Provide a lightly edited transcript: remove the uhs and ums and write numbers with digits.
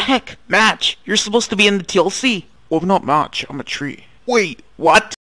heck? Match, you're supposed to be in the TLC. Well, I'm not Match, I'm a tree. Wait, what?